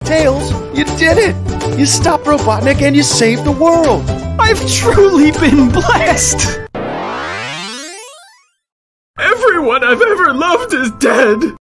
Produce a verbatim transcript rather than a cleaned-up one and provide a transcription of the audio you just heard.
Tails, you did it! You stopped Robotnik and you saved the world! I've truly been blessed! Everyone I've ever loved is dead!